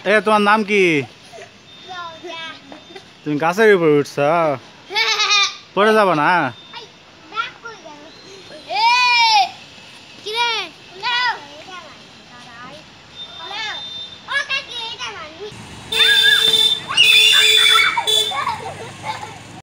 এ তোমার নাম কি? তুমি গাছের উপরে উঠছ, পড়ে যাবো না?